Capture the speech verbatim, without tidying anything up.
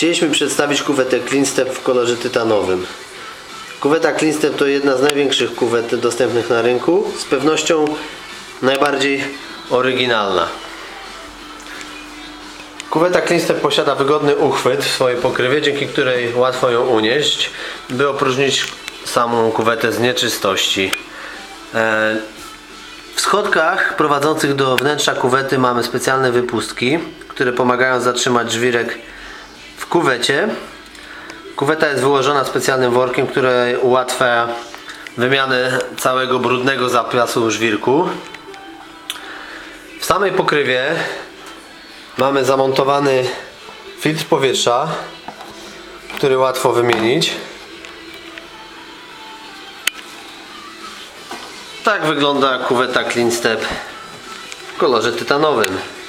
Chcieliśmy przedstawić kuwetę CleanStep w kolorze tytanowym. Kuweta CleanStep to jedna z największych kuwet dostępnych na rynku, z pewnością najbardziej oryginalna. Kuweta CleanStep posiada wygodny uchwyt w swojej pokrywie, dzięki której łatwo ją unieść, by opróżnić samą kuwetę z nieczystości. W schodkach prowadzących do wnętrza kuwety mamy specjalne wypustki, które pomagają zatrzymać żwirek w kuwecie. Kuweta jest wyłożona specjalnym workiem, który ułatwia wymianę całego brudnego zapasu żwirku. W samej pokrywie mamy zamontowany filtr powietrza, który łatwo wymienić. Tak wygląda kuweta CleanStep w kolorze tytanowym.